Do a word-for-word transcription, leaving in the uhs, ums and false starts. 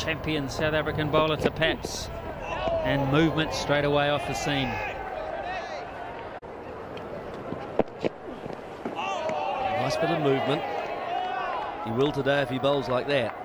champion South African bowler to Paps, and movement straight away off the seam. Nice bit of movement. He will today if he bowls like that.